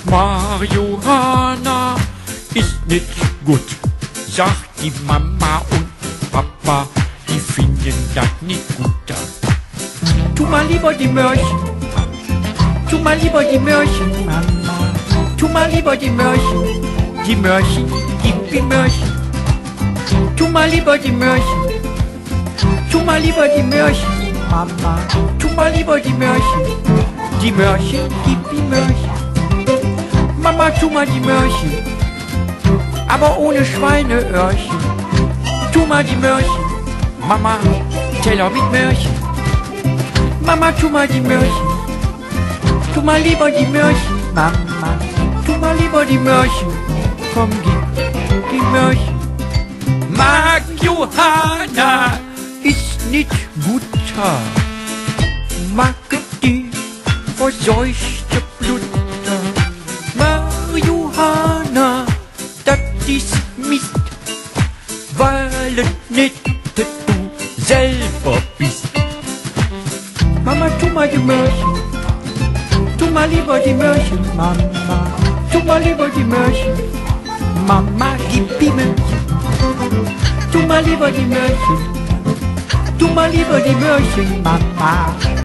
Marihuana ist nicht gut, sagt die Mama und Papa, die finden das nicht gut. Tu mal lieber die Möhrchen, tu mal lieber die Möhrchen, Mama. Tu mal lieber die Möhrchen, gib die Möhrchen. Tu mal lieber die Möhrchen, tu mal lieber die Möhrchen, Mama. Tu mal lieber die Möhrchen, gib die Möhrchen. Mama, tu mal die Möhrchen, aber ohne Schweineöhrchen. Tu mal die Möhrchen, Mama, Teller mit Möhrchen. Mama, tu mal die Möhrchen, tu mal lieber die Möhrchen, Mama. Tu mal lieber die Möhrchen, komm, gib die Möhrchen. Marihuana ist nicht guter, mag die verseuchte Blutter. Marihuana, das ist Mist, weil es nicht du selber bist. Mama, tu mal die Möhrchen, tu mal lieber die Möhrchen, Mama. Tu mal lieber die Möhrchen, Mama, gib die Möhrchen. Tu mal lieber die Möhrchen, tu mal lieber die Möhrchen, Mama.